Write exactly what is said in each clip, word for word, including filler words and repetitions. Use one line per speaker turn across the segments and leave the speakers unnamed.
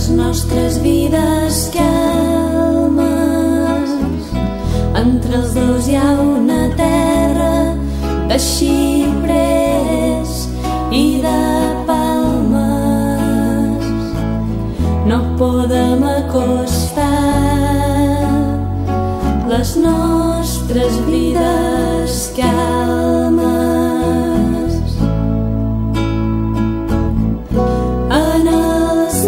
les nostres vides calmes. Entre els dos hi ha una terra de xiprers i de palmes. No podem acostar les nostres vides calmes. En els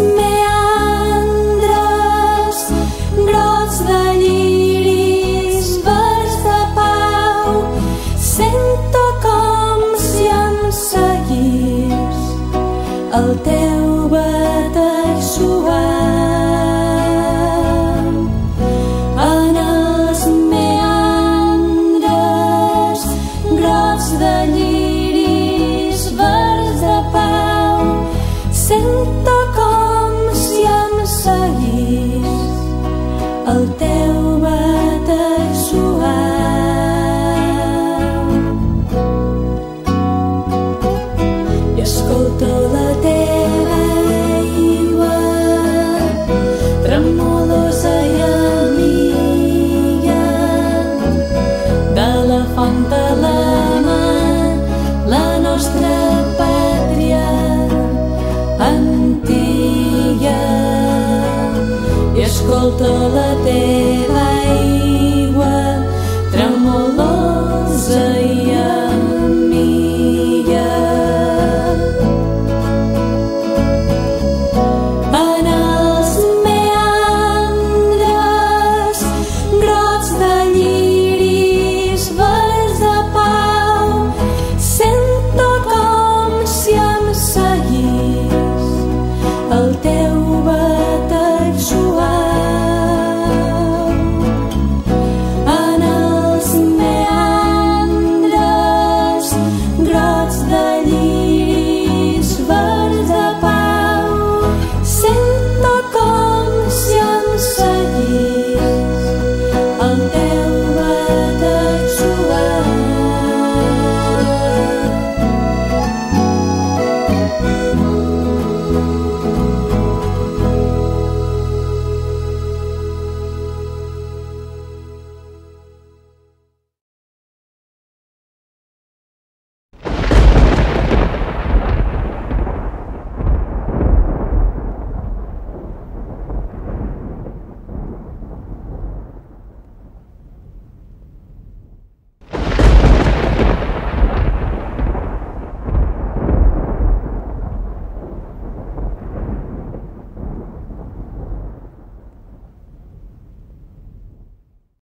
meandres grocs de lliris verds de pau sento com si em seguís el teu batec suau. En els meandres grocs de lliris verds de pau sento com si em seguís el teu batec suau. I escolta